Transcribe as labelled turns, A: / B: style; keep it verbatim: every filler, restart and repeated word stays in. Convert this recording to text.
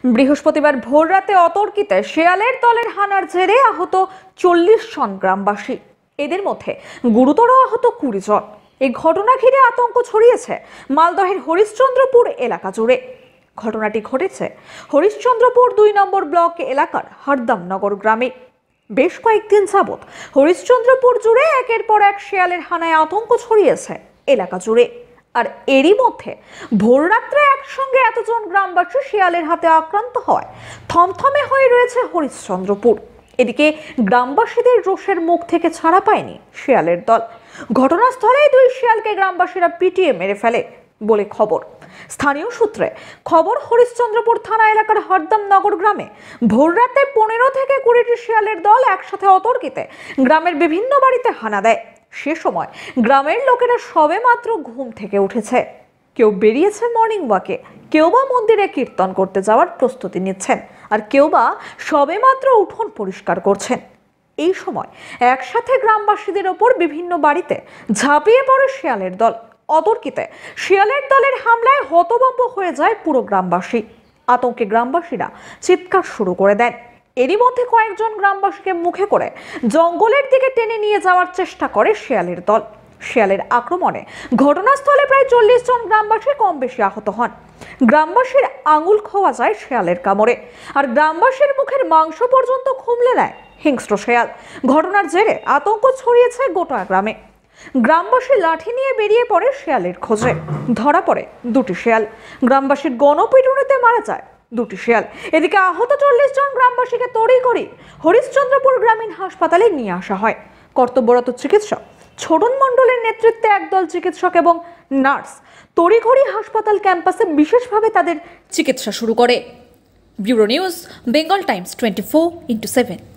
A: বৃহস্পতিবার ভোর রাতে অতর্কিতে শেয়ালের দলের হানার জেরে আহত চল্লিশ জন গ্রামবাসী। এদের মধ্যে গুরুতর আহত কুড়ি জন। এই ঘটনা ঘিরে আতঙ্ক ছড়িয়েছে মালদহের হরিশ্চন্দ্রপুর এলাকা জুড়ে। ঘটনাটি ঘটেছে হরিশ্চন্দ্রপুর দুই নম্বর ব্লক এলাকার হরদমনগর গ্রামে। বেশ কয়েকদিন যাবৎ হরিশ্চন্দ্রপুর জুড়ে একের পর এক শেয়ালের হানায় আতঙ্ক ছড়িয়েছে এলাকা জুড়ে। আর এরই মধ্যে ভোররাত্রে একসঙ্গে এতজন গ্রামবাসী শিয়ালের হাতে আক্রান্ত হয় থমথমে হয়ে রয়েছে হরিশ্চন্দ্রপুর। এদিকে গ্রামবাসীদের রোষের মুখ থেকে ছাড়া পায়নি শিয়ালের দল। ঘটনাস্থলেই দুই শিয়ালকে গ্রামবাসীরা পিটিয়ে মেরে ফেলে বলে খবর। স্থানীয় সূত্রে খবর, হরিশ্চন্দ্রপুর থানা এলাকার হরদমনগর গ্রামে ভোররাতে পনেরো থেকে কুড়িটি শিয়ালের দল একসাথে অতর্কিতে গ্রামের বিভিন্ন বাড়িতে হানা দেয়। সে সময় গ্রামের লোকেরা সবে মাত্র ঘুম থেকে উঠেছে। কেউ বেরিয়েছে মর্নিং ওয়াকে, কেউ বা মন্দিরে কীর্তন করতে যাওয়ার প্রস্তুতি নিচ্ছেন, আর কেউ বা সবে মাত্র উঠোন পরিষ্কার করছেন। এই সময় একসাথে গ্রামবাসীদের ওপর বিভিন্ন বাড়িতে ঝাঁপিয়ে পড়ে শিয়ালের দল। অতর্কিতে শিয়ালের দলের হামলায় হতভম্ব হয়ে যায় পুরো গ্রামবাসী। আতঙ্কে গ্রামবাসীরা চিৎকার শুরু করে দেন। এরই মধ্যে কয়েকজন গ্রামবাসীকে মুখে করে জঙ্গলের দিকে টেনে নিয়ে যাওয়ার চেষ্টা করে শিয়ালের দল। শিয়ালের আক্রমণে ঘটনাস্থলে প্রায় চল্লিশ জন গ্রামবাসী কম বেশি আহত হন। গ্রামবাসীর আঙুল খোয়া যায় শিয়ালের কামড়ে, আর গ্রামবাসীর মুখের মাংস পর্যন্ত খুমলে নেয় হিংস্র শিয়াল। ঘটনার জেরে আতঙ্ক ছড়িয়েছে গোটা গ্রামে। গ্রামবাসী লাঠি নিয়ে বেরিয়ে পড়ে শিয়ালের খোঁজে। ধরা পড়ে দুটি শিয়াল। গ্রামবাসীর গণপিটুনিতে মারা যায় দুটি শিয়াল। এদিকে আহত চল্লিশ জন গ্রামবাসীকে তড়িঘড়ি হরিশ্চন্দ্রপুর গ্রামীণ হাসপাতালে নিয়ে আসা হয়। কর্তব্যরত চিকিৎসক ছোটন মণ্ডলের নেতৃত্বে একদল চিকিৎসক এবং নার্স তড়িঘড়ি হাসপাতাল ক্যাম্পাসে বিশেষভাবে তাদের চিকিৎসা শুরু করে। Bureau news, Bengal Times twenty four into seven.